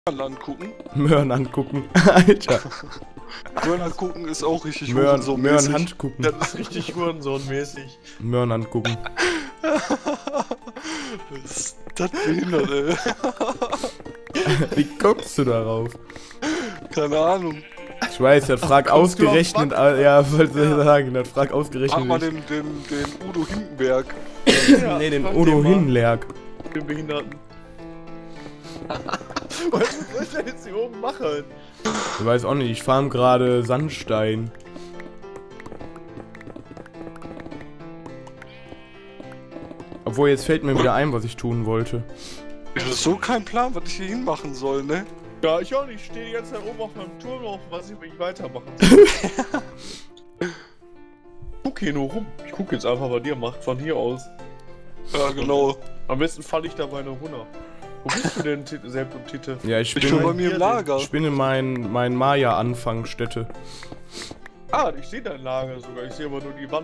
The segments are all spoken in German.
angucken. Möhren angucken. Alter. Möhren angucken ist auch richtig Möhren Handgucken. Das ist richtig Hurensohn-mäßig. Möhren angucken. Was ist das behindert, ey? Wie guckst du darauf? Keine Ahnung. Ich weiß, das frag ausgerechnet. Ja, wollte ich sagen, das frag ausgerechnet. Mach mal den Udo Hindenberg. Ja, nee, den Udo Hindenberg. Den Behinderten. Was soll ich denn jetzt hier oben machen? Ich weiß auch nicht, ich farm gerade Sandstein. Obwohl, jetzt fällt mir wieder ein, was ich tun wollte. Ich habe so keinen Plan, was ich hier hinmachen soll, ne? Ja, ich auch nicht. Ich stehe die ganze Zeit oben auf meinem Turm auf, was ich weitermachen soll. Guck hier nur rum. Ich guck jetzt einfach, was ihr macht, von hier aus. Ja, genau. Am besten falle ich dabei noch runter. Wo bist du denn, Sepp und Tite? Ja, ich bin bei bin mir im Lager. Ich bin in mein Maya-Anfangsstätte. Ah, ich sehe dein Lager sogar. Ich sehe aber nur die Wand.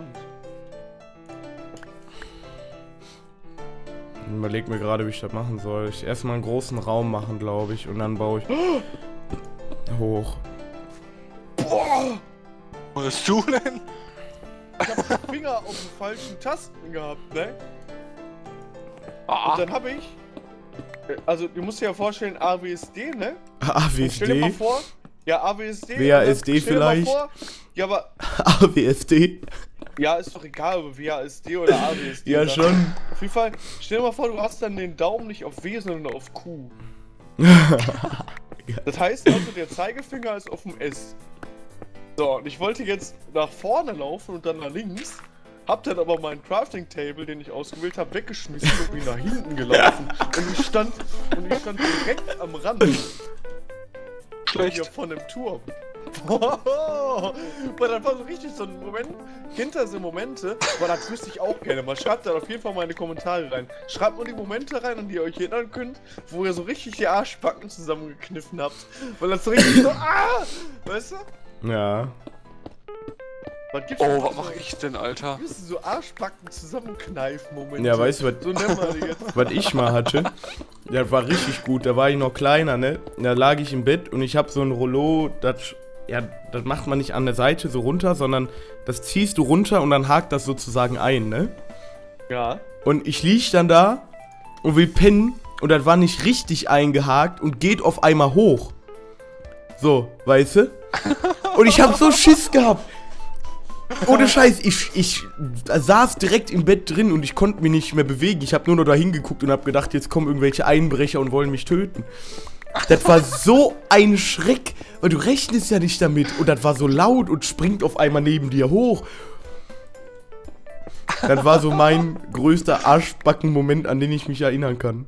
Ich überleg mir gerade, wie ich das machen soll. Ich erstmal einen großen Raum machen, glaube ich, und dann baue ich hoch. Boah! Was hast du denn? Ich hab den Finger auf den falschen Tasten gehabt, ne? Ah. Und dann habe ich... Also, du musst dir ja vorstellen, AWSD, ne? Und stell dir mal AWSD? vor... Ja, AWSD... WASD stell dir mal vielleicht? vor, ja, aber... AWSD? Ja, ist doch egal, ob WASD oder AWSD. Ja, oder. schon. Auf jeden Fall, stell dir mal vor, du hast dann den Daumen nicht auf W, sondern auf Q. Das heißt also, der Zeigefinger ist auf dem S. So, und ich wollte jetzt nach vorne laufen und dann nach links. Hab dann aber meinen Crafting Table, den ich ausgewählt habe, weggeschmissen und bin nach hinten gelaufen. Und ich stand direkt am Rand. Schlecht. Hier von dem Turm. Boah, das war so richtig so ein Moment, hinter so Momente, aber das wüsste ich auch gerne mal. Schreibt da auf jeden Fall mal in die Kommentare rein. Schreibt nur die Momente rein, an die ihr euch erinnern könnt, wo ihr so richtig die Arschbacken zusammengekniffen habt. Weil das so richtig so, weißt du? Ja. Was gibt's Oh, was mach ich denn, Alter? Gibt's so Arschbacken zusammenkneifen Momente? Ja, weißt du, was, So nennen wir die jetzt. was ich mal hatte? Das war richtig gut, da war ich noch kleiner, ne? Da lag ich im Bett und ich hab so ein Rollo, das macht man nicht an der Seite so runter, sondern das ziehst du runter und dann hakt das sozusagen ein, ne? Ja. Und ich lieg dann da und will pennen und das war nicht richtig eingehakt und geht auf einmal hoch. So, weißt du? Und ich hab so Schiss gehabt. Ohne Scheiß, ich saß direkt im Bett drin und ich konnte mich nicht mehr bewegen. Ich hab nur noch da hingeguckt und hab gedacht, jetzt kommen irgendwelche Einbrecher und wollen mich töten. Das war so ein Schreck, weil du rechnest ja nicht damit. Und das war so laut und springt auf einmal neben dir hoch. Das war so mein größter Arschbacken-Moment, an den ich mich erinnern kann.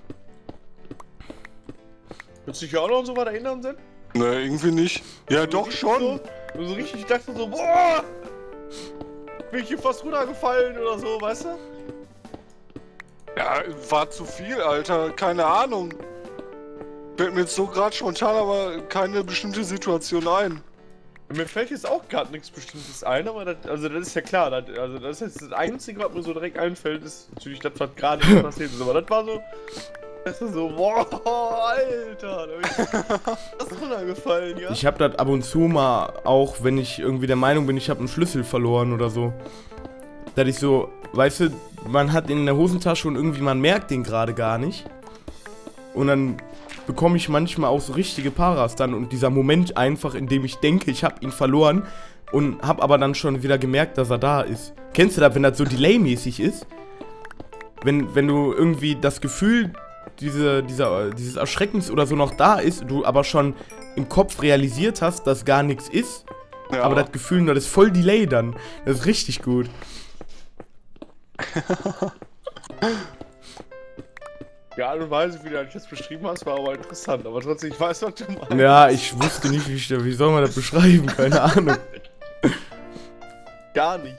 Willst du dich auch noch an so was erinnern, Sepp? Ne, irgendwie nicht. Ja, doch schon. So richtig, ich dachte so, boah! Bin ich hier fast runtergefallen oder so, weißt du? Ja, war zu viel, Alter. Keine Ahnung. Fällt mir jetzt so gerade spontan, aber keine bestimmte Situation ein. Mir fällt jetzt auch gerade nichts Bestimmtes ein, aber das ist ja klar. Das ist jetzt das Einzige, was mir so direkt einfällt, ist natürlich das, was gerade passiert ist. Aber das war so, boah, Alter, da bin ich fast runtergefallen, ja? Ich hab das ab und zu mal auch, wenn ich irgendwie der Meinung bin, ich habe einen Schlüssel verloren oder so. Dass ich so, weißt du, man hat ihn in der Hosentasche und irgendwie man merkt den gerade gar nicht. Und dann bekomme ich manchmal auch so richtige Paras dann und dieser Moment einfach, in dem ich denke, ich habe ihn verloren und habe aber dann schon wieder gemerkt, dass er da ist. Kennst du das, wenn das so Delay-mäßig ist? Wenn du irgendwie das Gefühl dieses Erschreckens oder so noch da ist, du aber schon im Kopf realisiert hast, dass gar nichts ist, Ja. aber das Gefühl, das ist voll Delay dann. Das ist richtig gut. Die Art und Weise, wie du das jetzt beschrieben hast, war aber interessant. Aber trotzdem, ich weiß, was du meinst. Ja, ich wusste nicht, wie soll man das beschreiben, keine Ahnung. Gar nicht.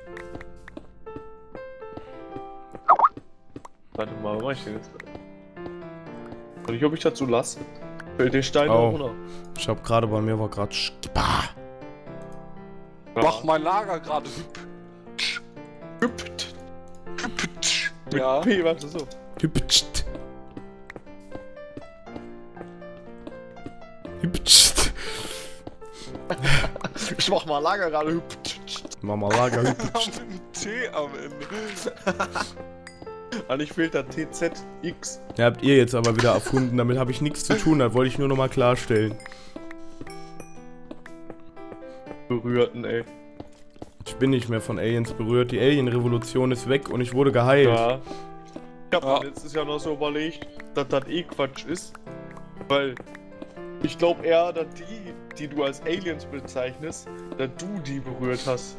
Warte mal, was mach ich denn jetzt? Und ich hoffe, ich dazu lasse. Fällt der Stein auch runter. Ich hab gerade bei mir war gerade Skipper. Mach mein Lager gerade Hüpft. Ja. P, warte so. Hüpft. Hübscht. Ich mach mal Lager gerade. Mama Lager, Mit hübscht. einem T am Ende. Eigentlich fehlt da TZX. Ja, habt ihr jetzt aber wieder erfunden, damit habe ich nichts zu tun, das wollte ich nur nochmal klarstellen. Berührten, ey. Ich bin nicht mehr von Aliens berührt, die Alien-Revolution ist weg und ich wurde geheilt. Ja. Ich hab Ja. mir letztes Jahr noch so überlegt, dass das eh Quatsch ist. Weil ich glaube eher, dass die du als Aliens bezeichnest, dass du die berührt hast.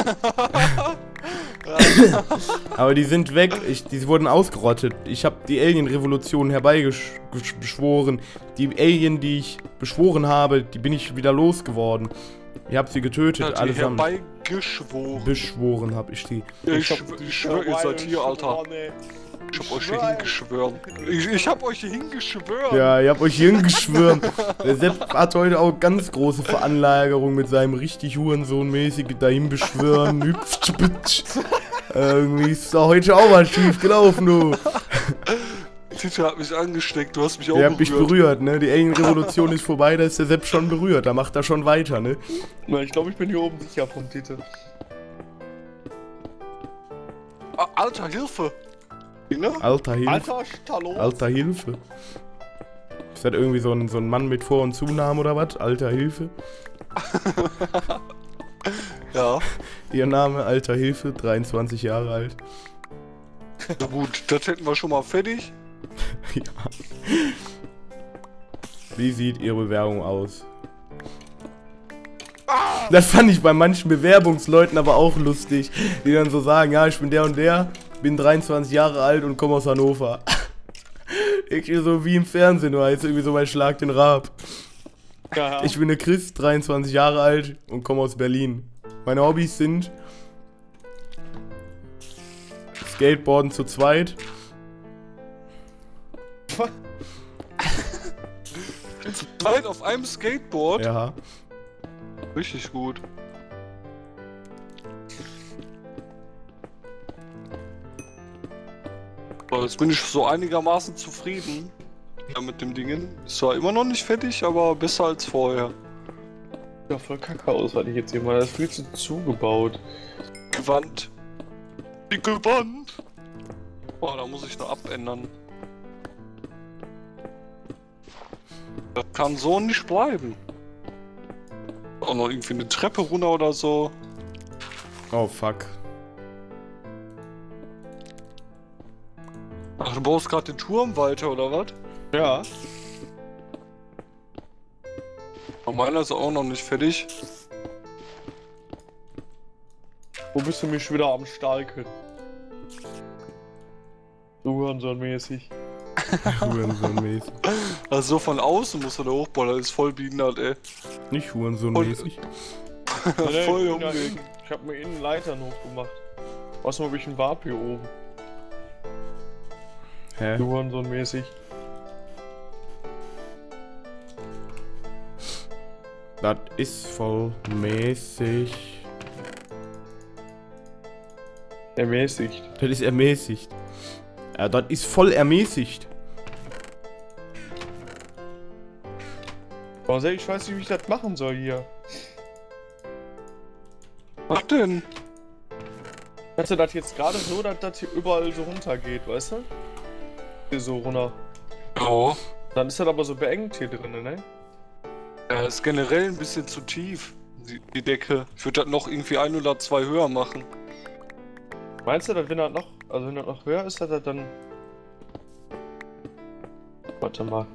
Aber die sind weg, die wurden ausgerottet. Ich habe die Alien-Revolution herbeigeschworen. Die Alien, die ich beschworen habe, die bin ich wieder losgeworden. Ihr habt sie getötet, Hat die allesamt. herbeigeschworen. Beschworen habe ich die. Ich schwör, ihr seid hier, Alter. Ich hab euch hier hingeschwören. Ich hab euch hier hingeschwören. Ja, ihr habt euch hier hingeschwören. Der Sepp hat heute auch ganz große Veranlagerung mit seinem richtig Hurensohn-mäßig dahin beschwören. Hüpft, bitch. Irgendwie ist da heute auch mal schief gelaufen, du. Tita hat mich angesteckt, du hast mich auch Der hat mich berührt, ne? Die Alien-Revolution ist vorbei, da ist der Sepp schon berührt. Da macht er schon weiter, ne? Na, ich glaube, ich bin hier oben sicher vom Titel. Alter, Hilfe! Ne? Alter Hilfe. Alter, Stallone. Alter Hilfe. Ist das irgendwie so ein Mann mit Vor- und Zunamen oder was? Alter Hilfe. Ja. Ihr Name, Alter Hilfe, 23 Jahre alt. Na gut, das hätten wir schon mal fertig. Ja. Wie sieht Ihre Bewerbung aus? Das fand ich bei manchen Bewerbungsleuten aber auch lustig, die dann so sagen, ja, ich bin der und der, bin 23 Jahre alt und komme aus Hannover. Irgendwie so wie im Fernsehen, du heißt irgendwie so bei Schlag den Raab. Ja. Ich bin der Chris, 23 Jahre alt und komme aus Berlin. Meine Hobbys sind Skateboarden zu zweit. Zu zweit auf einem Skateboard. Ja. Richtig gut. So, jetzt bin ich so einigermaßen zufrieden mit dem Dingen. Ist zwar immer noch nicht fertig, aber besser als vorher. Ja, voll kacke aus, hatte ich jetzt hier mal. Das ist viel zu zugebaut. Gewand. Die Gewand. Boah, da muss ich noch abändern. Das kann so nicht bleiben. Auch noch irgendwie eine Treppe runter oder so. Oh fuck. Ach, du baust gerade den Turm weiter oder was? Ja. Und meiner ist auch noch nicht fertig. Wo bist du mich wieder am Stalken? Hurensohn-mäßig. Hurensohn-mäßig. Also so von außen muss er da hochbauen, das ist voll behindert, ey. Nicht Hurensohn-mäßig. Voll ich, umlegen. ich hab mir innen Leitern hochgemacht. Was hab ich ein Warp hier oben? Hä? Hurensohn-mäßig. Das ist voll mäßig. Ermäßigt. Das ist ermäßigt. Ja, das ist voll ermäßigt. Aber ich weiß nicht, wie ich das machen soll hier. Was denn? Hast du das jetzt gerade so, dass das hier überall so runter geht, weißt du? Hier so runter. Ja. Dann ist das aber so beengt hier drin, ne? Ja, ist generell ein bisschen zu tief, die Decke. Ich würde das noch irgendwie 1 oder 2 höher machen. Meinst du, dass wenn das noch, also wenn das noch höher ist, dass das dann... Warte mal.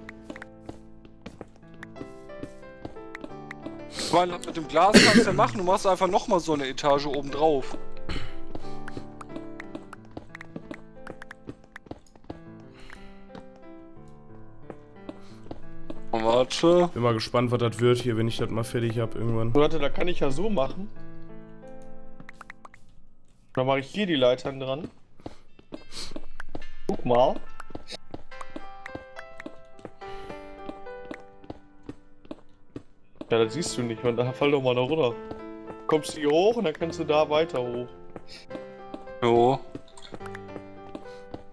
Ich meine, das mit dem Glas kannst du ja machen, du machst einfach nochmal so eine Etage oben drauf. Warte. Bin mal gespannt, was das wird hier, wenn ich das mal fertig habe irgendwann. Warte, da kann ich ja so machen. Dann mache ich hier die Leitern dran. Guck mal. Ja, das siehst du nicht, man, da fall doch mal da runter. Kommst du hier hoch und dann kannst du da weiter hoch. Jo.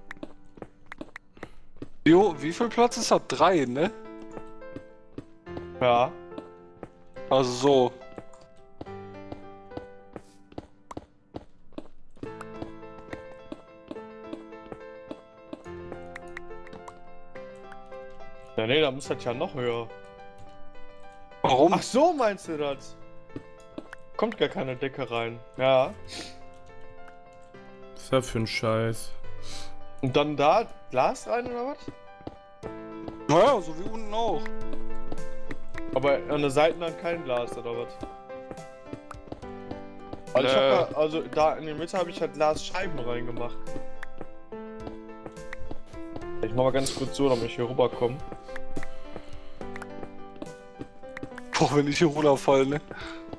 Jo, wie viel Platz ist das? 3, ne? Ja. Also so. Ja, nee, da muss das ja noch höher. Warum? Ach so, meinst du das? Kommt gar keine Decke rein. Ja. Was ist das für ein Scheiß? Und dann da Glas rein oder was? Naja, so wie unten auch. Aber an der Seite dann kein Glas oder was? Also, ich hab da, also da in der Mitte habe ich halt Glasscheiben reingemacht. Ich mach mal ganz kurz so, damit ich hier rüberkomme. Boah, wenn ich hier runterfalle, ne?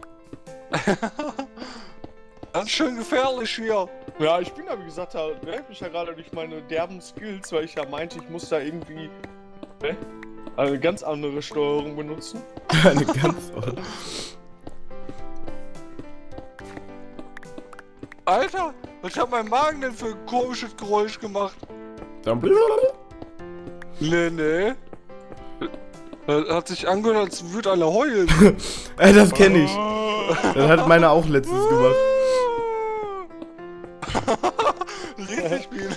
Ganz schön gefährlich hier. Ja, ich bin da, wie gesagt, da merke mich ja gerade durch meine derben Skills, weil ich ja meinte, ich muss da irgendwie eine ganz andere Steuerung benutzen. Eine ganz ordentliche. Alter, was hat mein Magen denn für ein komisches Geräusch gemacht? Dann Nee. Das hat sich angehört, als würde einer heulen. Ey, das kenne ich. Das hat meine auch letztens gemacht. Richtig viel.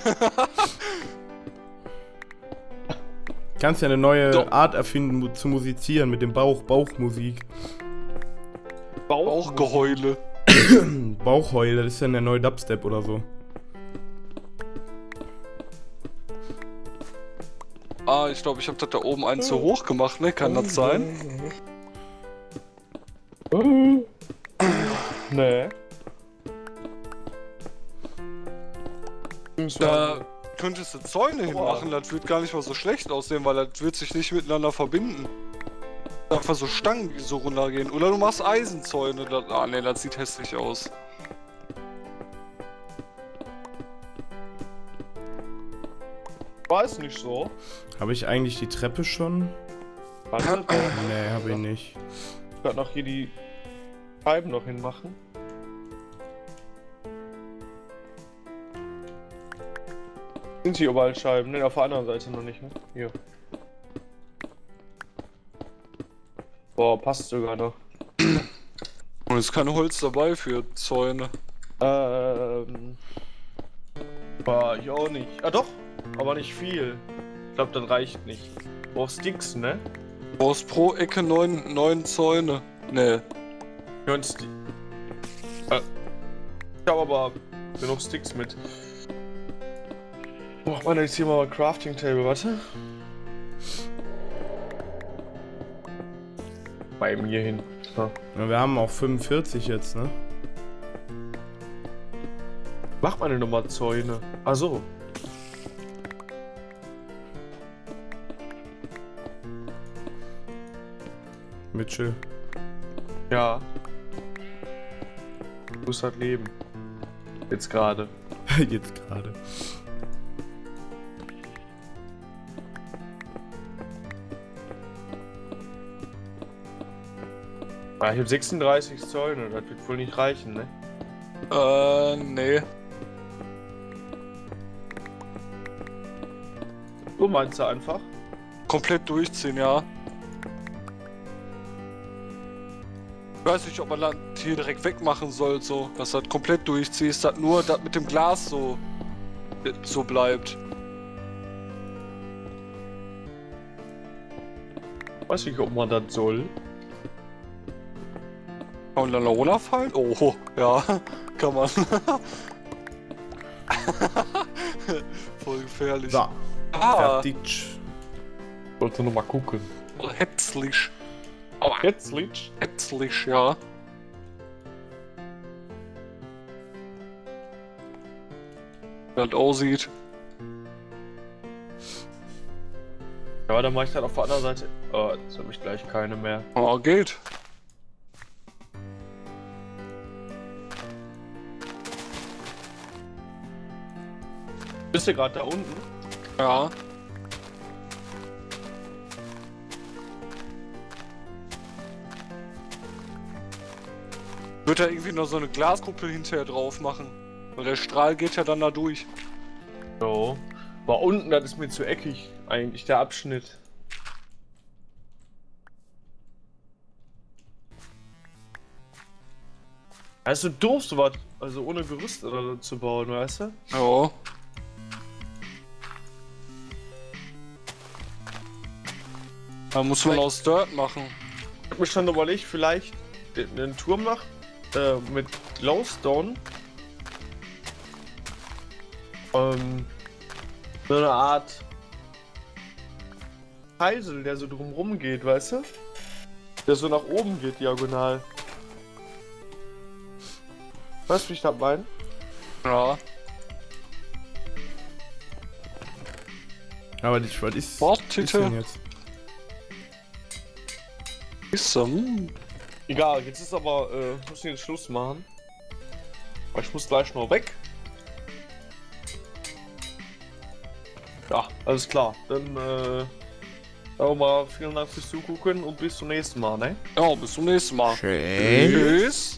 Kannst ja eine neue Doch. Art erfinden zu musizieren mit dem Bauchmusik. Bauchgeheule. Bauchheul, das ist ja der neue Dubstep oder so. Ah, ich glaube, ich habe das da oben einen zu hoch gemacht, ne? Kann das sein? Nee. Da könntest du Zäune hinmachen, das wird gar nicht mal so schlecht aussehen, weil das wird sich nicht miteinander verbinden. Einfach so Stangen, die so runtergehen. Oder du machst Eisenzäune. Ah ne, das sieht hässlich aus. War es nicht so? Habe ich eigentlich die Treppe schon? Warte, Nee, habe ich nicht. ich werde noch hier die Scheiben noch hinmachen. Sind hier überall Scheiben? Ne, auf der anderen Seite noch nicht, ne? Hier. Boah, passt sogar noch. Und es ist kein Holz dabei für Zäune. War ich auch nicht. Ah doch, aber nicht viel. Ich glaube, das reicht nicht. Du brauchst Sticks, ne? Du brauchst pro Ecke 9 Zäune. Ne. 9 Sticks. Ich habe aber genug Sticks mit. Macht man jetzt hier mal Crafting Table, warte. Bei mir hin. Ja. Ja, wir haben auch 45 jetzt, ne? Mach mal eine Nummer Zäune. Ach so. Mitchell. Ja. Du musst halt leben. Jetzt gerade. Jetzt gerade. Ah, ich habe 36 Zäune, das wird wohl nicht reichen, ne? Nee. So meinst du einfach? Komplett durchziehen, ja. Ich weiß nicht, ob man das hier direkt wegmachen soll, so. Dass das komplett durchziehst, dass nur das mit dem Glas so bleibt. Weiß nicht, ob man das soll. Kann man dann noch runterfallen? Oh, ja, kann man. Voll gefährlich. So, fertig. Wollte nur mal gucken. Hetzlich. Jetzt Litsch. Hetzlich, ja. Wie das aussieht. Ja, dann mach ich das auf der anderen Seite. Oh, jetzt habe ich gleich keine mehr. Oh, geht. Bist du gerade da unten? Ja. Wird da irgendwie noch so eine Glaskuppel hinterher drauf machen. Weil der Strahl geht ja dann da durch. So. War unten, das ist mir zu eckig, eigentlich der Abschnitt. Also doof sowas, also ohne Gerüst oder so zu bauen, weißt du? Ja. Da muss man aus Dirt machen. Ich hab mir schon überlegt, vielleicht einen Turm machen mit Glowstone. So eine Art Kreisel, der so drumrum geht, weißt du? Der so nach oben geht, diagonal. Weißt du, wie ich das meine? Ja. Aber die was ist. Worttitel. ist denn jetzt? Ist so. Egal, jetzt ist aber, ich muss jetzt Schluss machen. Weil ich muss gleich noch weg. Ja, alles klar. Dann, auch mal vielen Dank fürs Zugucken und bis zum nächsten Mal, ne? Ja, bis zum nächsten Mal. Schön. Tschüss.